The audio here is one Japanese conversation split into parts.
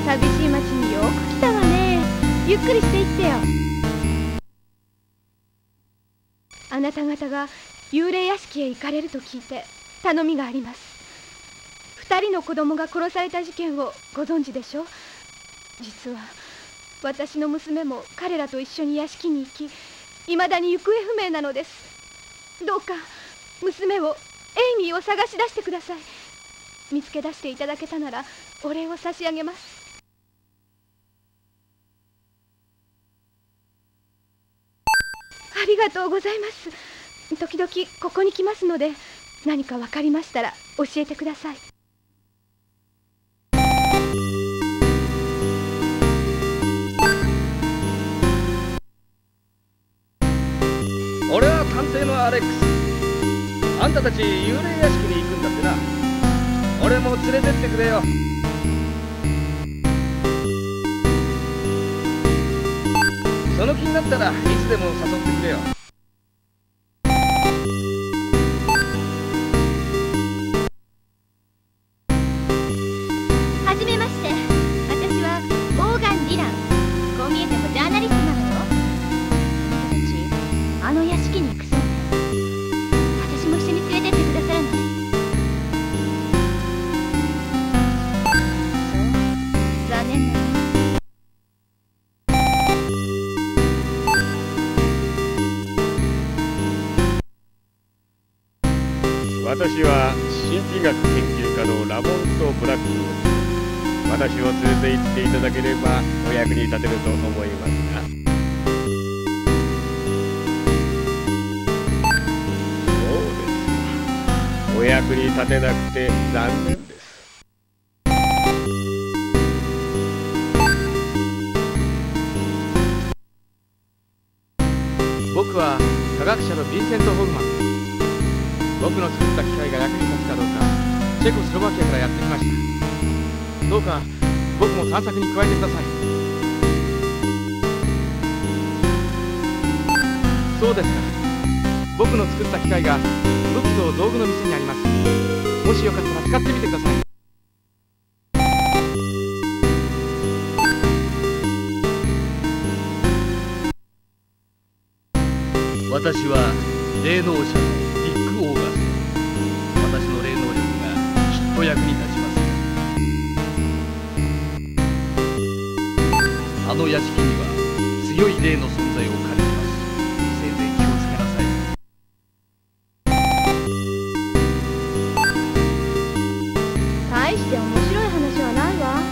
寂しい町によく来たわね。ゆっくりしていってよ。あなた方が幽霊屋敷へ行かれると聞いて頼みがあります。2人の子供が殺された事件をご存知でしょう。実は私の娘も彼らと一緒に屋敷に行き、未だに行方不明なのです。どうか娘を、エイミーを探し出してください。見つけ出していただけたならお礼を差し上げます。ありがとうございます。時々ここに来ますので、何か分かりましたら教えてください。 俺は探偵のアレックス。あんたたち幽霊屋敷に行くんだってな。俺も連れてってくれよ。その気になったらいつでも誘ってくれよ。 はじめまして。私はオーガン・ディラン。こう見えてもジャーナリストなのよ。あなたたちあの屋敷に行くそうね。私も一緒に連れてってくださらない？そう、残念なの。 私は神秘学研究家のラモント・ブラックウッド。私を連れて行っていただければお役に立てると思いますが。そうですか。お役に立てなくて残念です。 僕は科学者のヴィンセント・ホフマン。僕の作った機械が役に立つかどうかチェコスロバキアからやってきました。どうか僕も探索に加えてください。そうですか。僕の作った機械が武器と道具の店にあります。もしよかったら使ってみてください。 私は霊能者のディック・オーガスト。私の霊能力がきっと役に立ちます。あの屋敷には強い霊の存在を感じます。せいぜい気をつけなさい。 大して面白い話はないわ。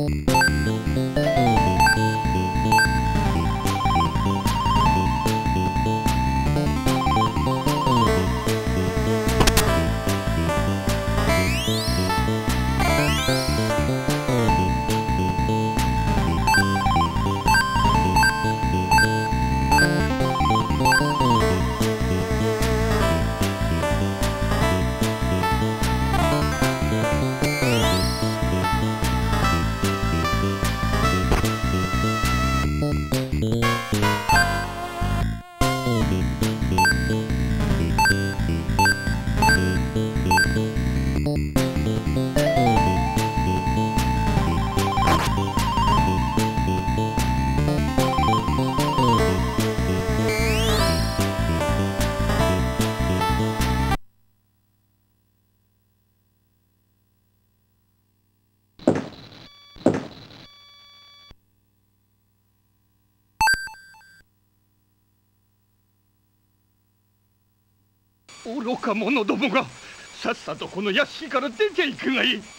愚か者どもがさっさとこの屋敷から出ていくがいい。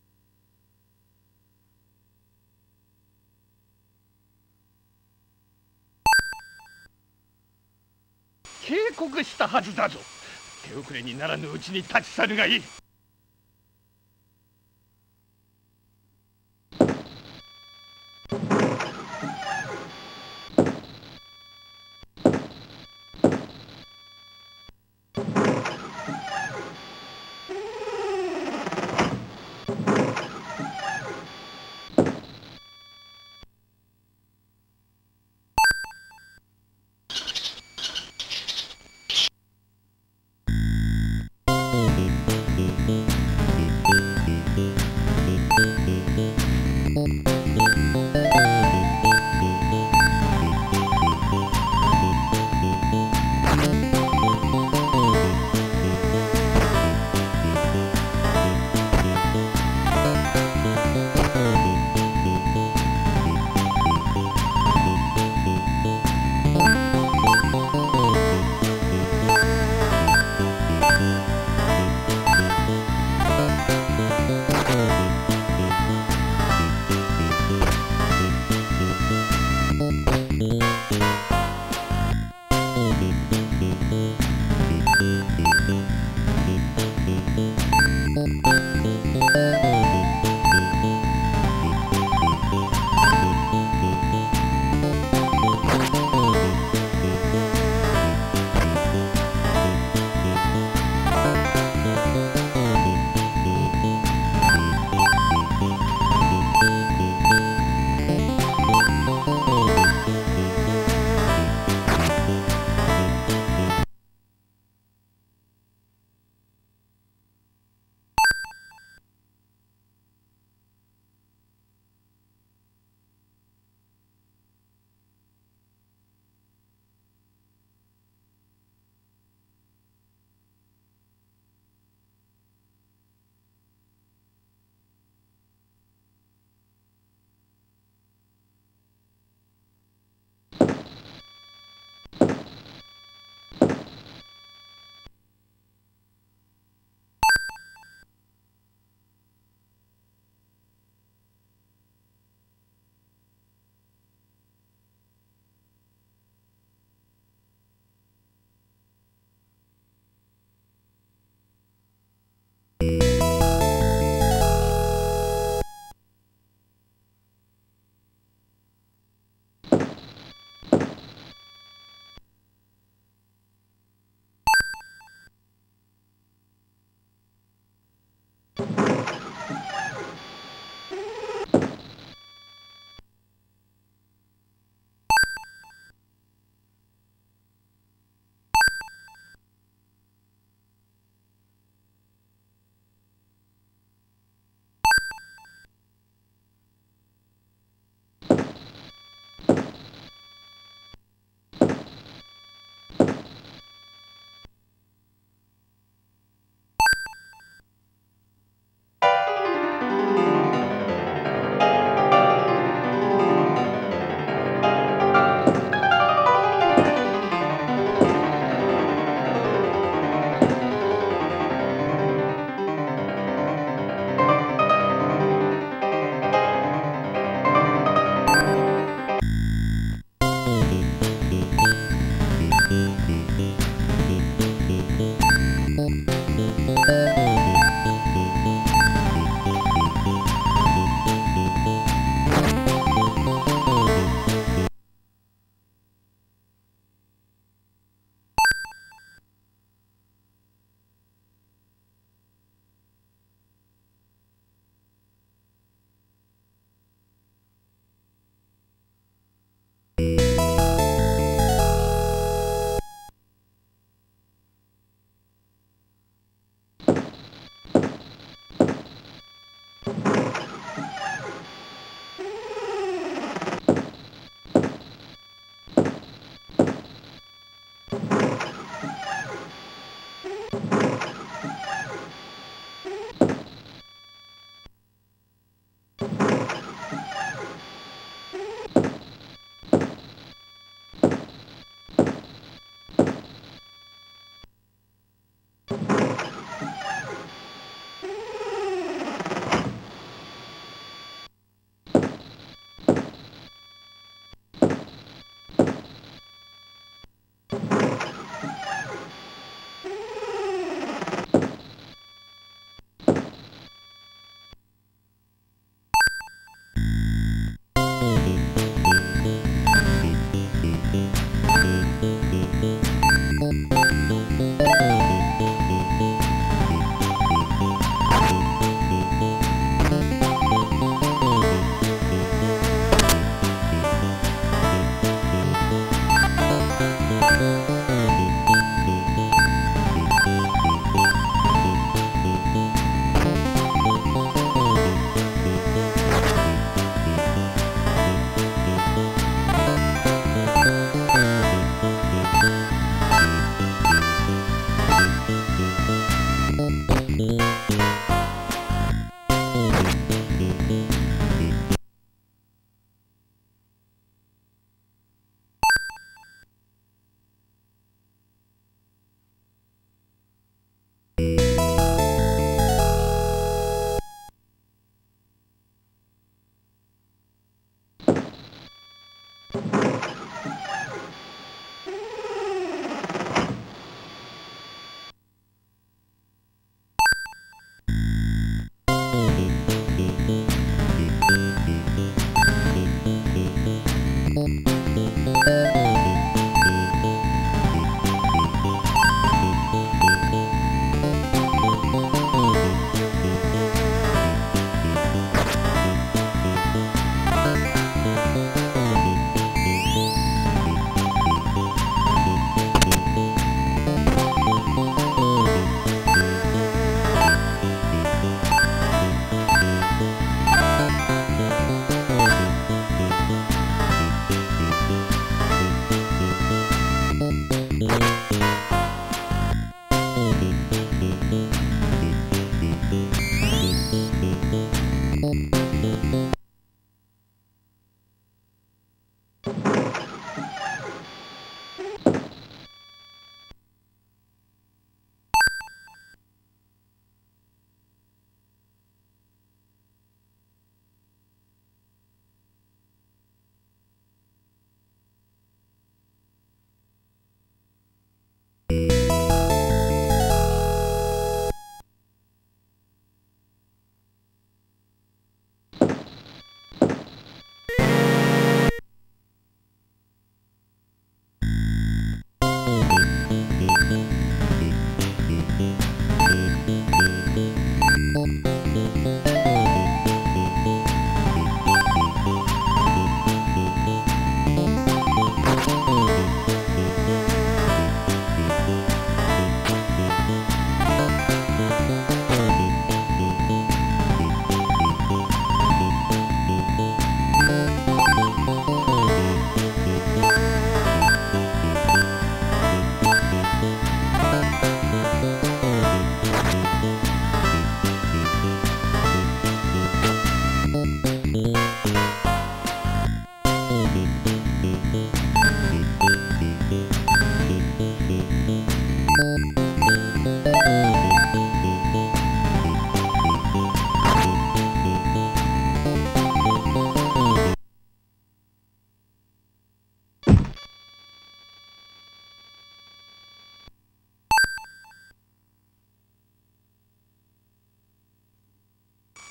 警告したはずだぞ。手遅れにならぬうちに立ち去るがいい。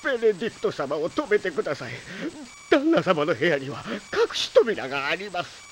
ベネディクト様を止めてください。旦那様の部屋には隠し扉があります。